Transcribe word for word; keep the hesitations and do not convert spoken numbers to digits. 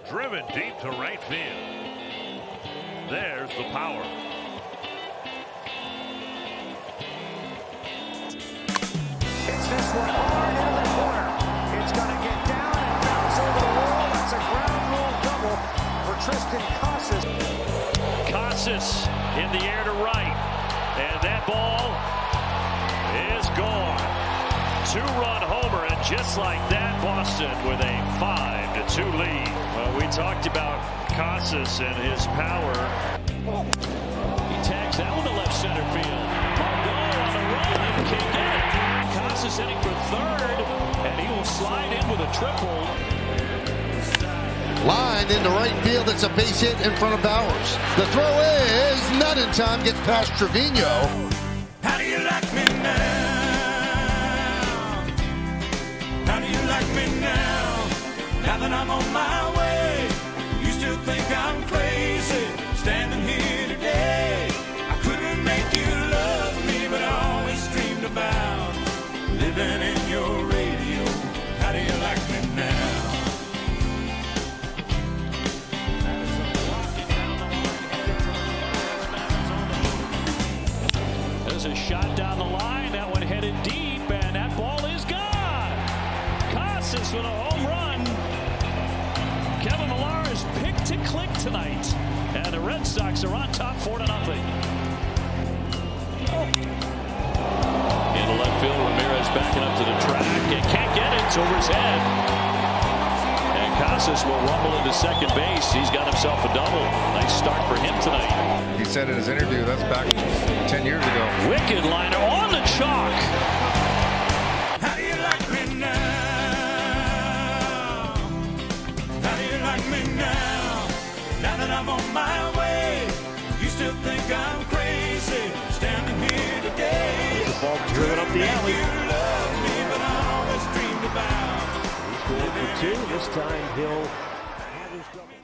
Driven deep to right field. There's the power. It's this one hard into the corner. It's going to get down and bounce over the wall. That's a ground rule double for Triston Casas. Casas in the air to right. And that ball is gone. Two-run homer, and just like that, Boston with a five to two lead. Well, we talked about Casas and his power. He tags that one to left center field. Margot on the run and can't get it. Casas hitting for third, and he will slide in with a triple. Line into right field. It's a base hit in front of Bowers. The throw is not in time. Gets past Trevino. How do you like me now? How do you like me now? Now that I'm on my way, you still think I'm crazy standing here today. I couldn't make you love me, but I always dreamed about living in your radio. How do you like me now? There's a shot down the line. That one headed deep, and that ball is gone. Casas with a home run. Kevin Millar is picked to click tonight, and the Red Sox are on top four to nothing. Into left field, Ramirez backing up to the track and can't get it. It's over his head. And Casas will rumble into second base. He's got himself a double. Nice start for him tonight. He said in his interview that's back ten years ago. Wicked liner on the chalk. How do you like me now? How do you like me now? Now that I'm on my way, you still think I'm crazy standing here today. The ball driven up the alley. You love me, but I always dreamed about. He's going for two. This time he'll have his double.